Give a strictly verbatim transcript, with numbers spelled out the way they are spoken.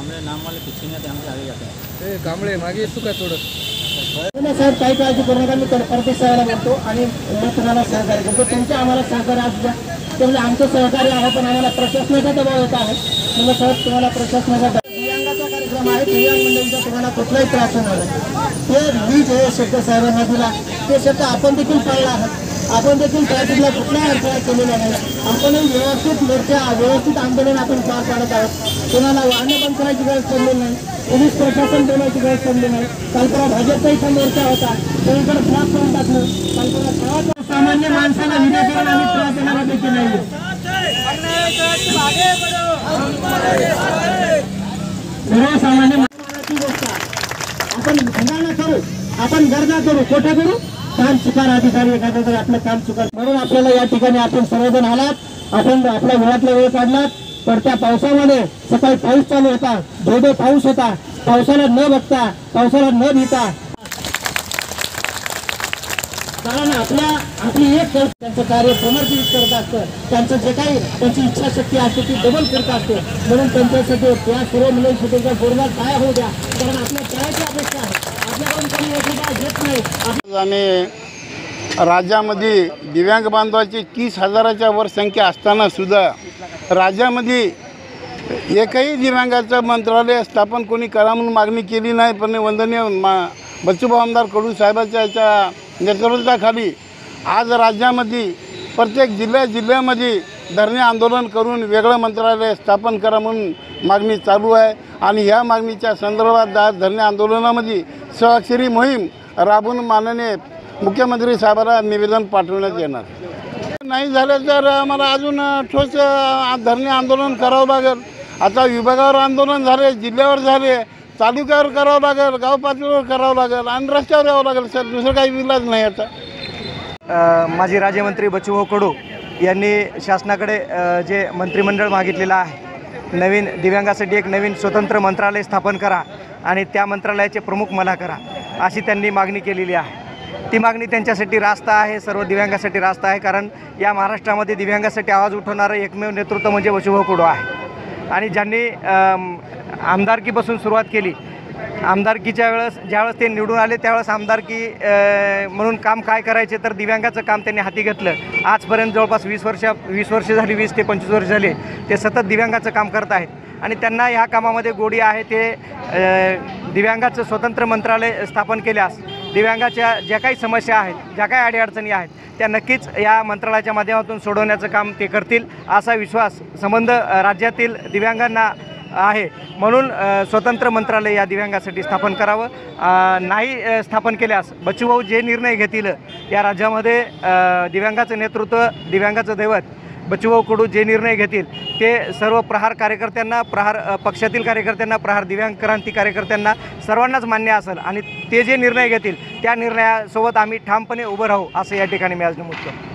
कांबळे नाम वाले पीछे नहीं आते, हमसे आगे जाते हैं। ए कांबळे मागे येतो का थोडं? साहेब काही काळजी करू नका, मी परदेश साहेबाला म्हणतो आणि मी तुम्हाला सहकार्य करतो, तुमच्या आम्हाला सहकार्य असू द्या। त्यामुळे आमचं सहकार्य आहे, पण आम्हाला प्रशासनाचा दबाव येत आहे। म्हणजे साहेब तुम्हाला प्रशासनाचा दिव्यांगाचा कार्यक्रम आहे, दिव्यांग मंडळीचा तुम्हाला कुठलाही त्रास होणार नाही। ते मी जे शब्द साहेबांना दिला ते शब्द आपण देखील पाळला आहात। आपण देखील ट्रॅफिकला कुठलाही अडथळा केलेला नाही। आपण व्यवस्थित मोर्चा व्यवस्थित आंदोलन आपण पार पाडत आहोत। कोणाला वाहनं बंद करायची गरज पडली नाही, पोलीस प्रशासन बोलायची गरज पडली नाही। कालपरा भाजपचा इथं मोर्चा होता, सगळीकडे फ्लॅग करून टाकलं। कालपरा सामान्य माणसाला विनाकारण आम्ही त्रास देणारा देखील नाही। सर्वसामान्य माणसाची गोष्ट आपण हंगामा करू, आपण गरजा करू, कोठा करू, काम चुकार अधिकारी एखादा जर आपलं काम चुकार, म्हणून आपल्याला या ठिकाणी आपण सर्वजण आलात। आपण आपल्या वेळातला वेळ काढलात, पडत्या पावसामध्ये सकाळी पाऊस चालू होता, धोधो पाऊस होता, पावसाला न बघता, पावसाला न भिता, कारण आपल्या आपली एक त्यांचं कार्य समर्पित करत असतं। त्यांचं जे काही त्यांची इच्छाशक्ती असते ती डबल करत असते, म्हणून त्यांच्यासाठी त्या सर्व मुलांसाठी जोरदार काय होऊ द्या, कारण आपल्या काळाची अपेक्षा आहे। आपल्याकडून कोणी योजना घेत नाही। आणि राज्यामध्ये दिव्यांग बांधवाची तीस हजाराच्या वर संख्या असताना सुद्धा राज्यामध्ये एकही दिव्यांगाचं मंत्रालय स्थापन कोणी करा म्हणून मागणी केली नाही। पण वंदनीय मा बच्चूभाऊ आमदार कडू साहेबांच्या याच्या नेतृत्वाखाली आज राज्यामध्ये प्रत्येक जिल्ह्या जिल्ह्यामध्ये धरणे आंदोलन करून वेगळं मंत्रालय स्थापन करा म्हणून मागणी चालू आहे। आणि ह्या मागणीच्या संदर्भात आज धरणे आंदोलनामध्ये स्वाक्षरी मोहीम राबवून माननीय मुख्यमंत्री साहेबांना निवेदन पाठवण्यात येणार। नाही झालं तर आम्हाला अजून ठोस धरणे आंदोलन करावं लागेल। आता विभागावर आंदोलन झाले, जिल्ह्यावर झाले, तालुक्यावर करावं लागेल, गाव पातळीवर करावं लागेल आणि रस्त्यावर यावं लागेल सर, दुसरं काही इलाज नाही। आता माजी राज्यमंत्री बच्चूभाऊ कडू यांनी शासनाकडे जे मंत्रिमंडळ मागितलेलं आहे, नवीन दिव्यांगासाठी एक नवीन स्वतंत्र मंत्रालय स्थापन करा आणि त्या मंत्रालयाचे प्रमुख मला करा, अशी त्यांनी मागणी केलेली आहे। ती मागणी त्यांच्यासाठी रास्त आहे, सर्व दिव्यांगासाठी रास्त आहे, कारण या महाराष्ट्रामध्ये दिव्यांगासाठी आवाज उठवणारं एकमेव नेतृत्व म्हणजे बच्चूभाऊ कडू आहे। आणि ज्यांनी आमदारकीपासून सुरुवात केली, आमदारकीच्या वेळेस ज्यावेळेस ते निवडून आले त्यावेळेस आमदारकी म्हणून काम काय करायचे तर दिव्यांगाचं काम त्यांनी हाती घेतलं। आजपर्यंत जवळपास वीस वर्ष वीस वर्ष झाली, वीस ते पंचवीस वर्ष झाले ते सतत दिव्यांगाचं काम करत आहेत। आणि त्यांना ह्या कामामध्ये गोडी आहे। ते दिव्यांगाचं स्वतंत्र मंत्रालय स्थापन केल्यास दिव्यांगाच्या ज्या काही समस्या आहेत, ज्या काही अडीअडचणी आहेत त्या नक्कीच या मंत्रालयाच्या माध्यमातून सोडवण्याचं काम ते करतील, असा विश्वास संबंध राज्यातील दिव्यांगांना आहे। म्हणून स्वतंत्र मंत्रालय या दिव्यांगासाठी स्थापन करावं। नाही स्थापन केल्यास बच्चूभाऊ जे निर्णय घेतील या राज्यामध्ये, दिव्यांगाचं नेतृत्व, दिव्यांगाचं दैवत बच्चूभाऊ कडू जे निर्णय घेतील ते सर्व प्रहार कार्यकर्त्यांना, प्रहार पक्षातील कार्यकर्त्यांना, प्रहार दिव्यांग क्रांती कार्यकर्त्यांना सर्वांनाच मान्य असेल आणि ते जे निर्णय घेतील त्या निर्णयासोबत आम्ही ठामपणे उभं राहू, असं या ठिकाणी मी आज नमूद करतो।